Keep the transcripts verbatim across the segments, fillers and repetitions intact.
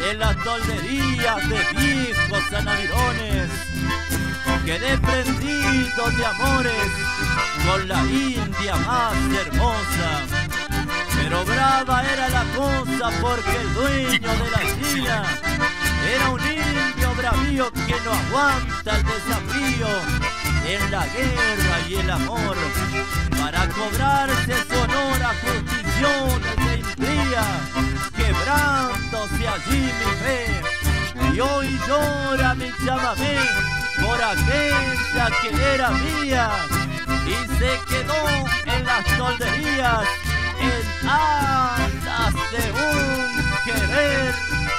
en las tolderías de viejos sanavirones. Quedé prendido de amores con la india más hermosa, pero brava era la cosa porque el dueño de la china era un indio bravío que no aguanta el desafío en la guerra y el amor. Para cobrarse su honor a justiciones de indría, quebrándose allí mi fe, y hoy llora mi chamamé por aquella que era mía y se quedó en las tolderías en alas de un querer.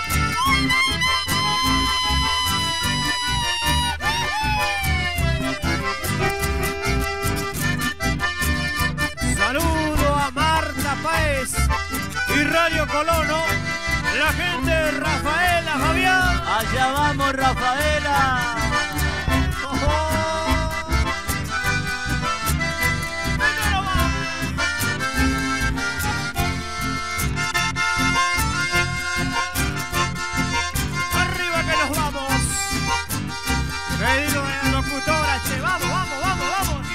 Saludo a Marta Páez y Radio Colono, la gente de Rafaela, Fabián. Allá vamos, Rafaela. Arriba que nos vamos. Pedido de la locutora, che, vamos, vamos, vamos, vamos.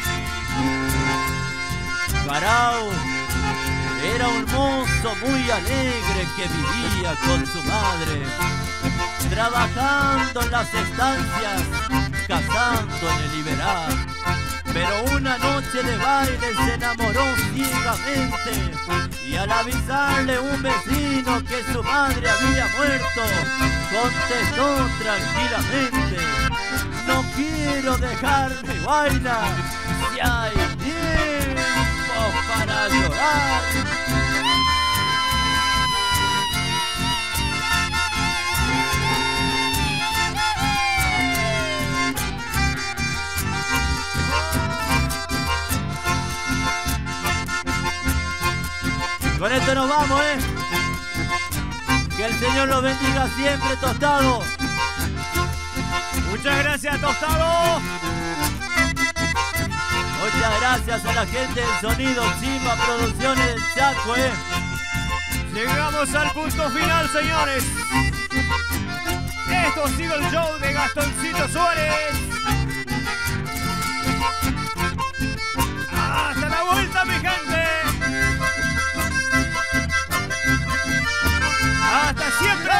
Garau era un mozo muy alegre que vivía con su madre, trabajando en las estancias, cazando en el Iberá. Pero una noche de baile se enamoró ciegamente, y al avisarle un vecino que su madre había muerto, contestó tranquilamente: no quiero dejar mi vaina si hay tiempo para llorar. Con esto nos vamos, ¿eh? Que el Señor los bendiga siempre, Tostado. Muchas gracias, Tostado. Muchas gracias a la gente del Sonido Chimba Producciones del Chaco, ¿eh? Llegamos al punto final, señores. Esto ha sido el show de Gastoncito Suárez. Hasta la vuelta, mi gente. ¡Hasta siempre!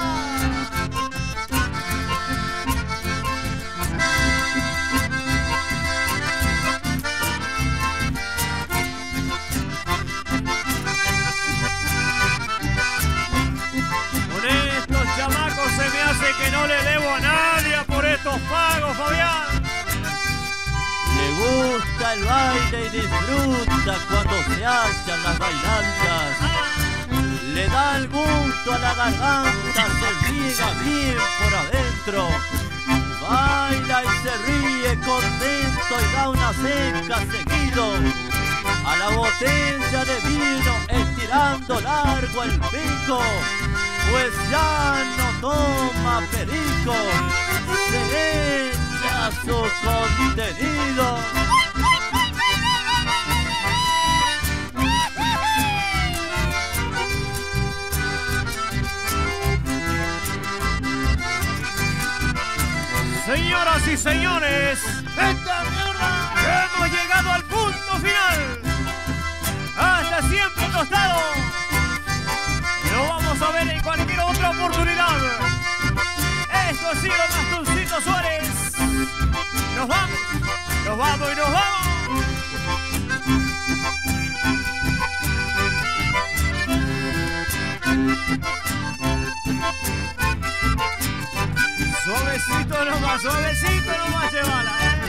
Con estos chamacos se me hace que no le debo a nadie por estos pagos, Fabián. Le gusta el baile y disfruta cuando se hallan las bailanzas. Le da el gusto a la garganta, se riega bien por adentro. Baila y se ríe contento y da una seca seguido. A la botella de vino estirando largo el pico, pues ya no toma perico, se echa su contenido. Señoras y señores, ¡esta mierda! Hemos llegado al punto final. Hasta siempre, Tostado. Lo vamos a ver en cualquier otra oportunidad. Esto ha sido Gastoncito Suárez. Nos vamos, nos vamos y nos vamos. Suavecito nomás, suavecito nomás, llevala, ¿eh?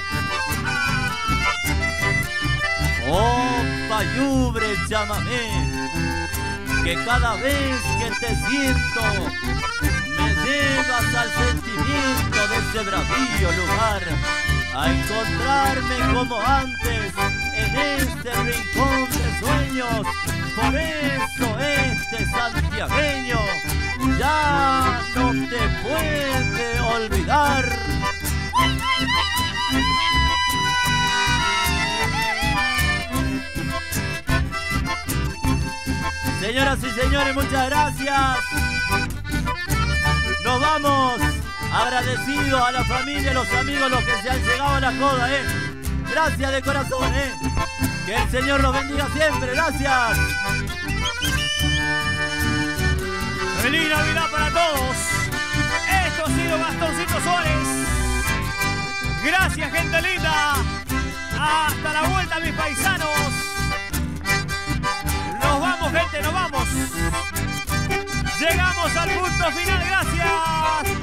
Oh, payubre, llámame, que cada vez que te siento me llevas al sentimiento de ese bravío lugar, a encontrarme como antes en este rincón de sueños. Por eso este santiagueño ya no te puede olvidar. Señoras y señores, muchas gracias. Nos vamos agradecidos a la familia, a los amigos, los que se han llegado a la joda, ¿eh? Gracias de corazón, ¿eh? Que el Señor los bendiga siempre. Gracias. Feliz Navidad para todos. Esto ha sido Gastoncito Suárez. Gracias, gente linda. Hasta la vuelta, mis paisanos. Nos vamos, gente, nos vamos. Llegamos al punto final. Gracias.